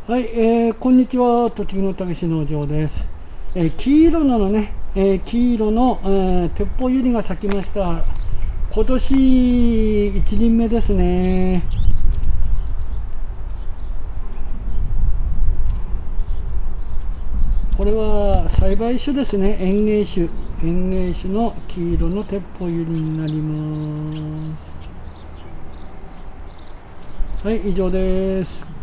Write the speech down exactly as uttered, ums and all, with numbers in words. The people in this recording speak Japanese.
はい、えー、こんにちは。栃木のたけし農場です。えー、黄色ののね、えー、黄色の、えー、鉄砲ユリが咲きました。今年いち輪目ですね。これは栽培種ですね。園芸種。園芸種の黄色の鉄砲ユリになります。はい、以上です。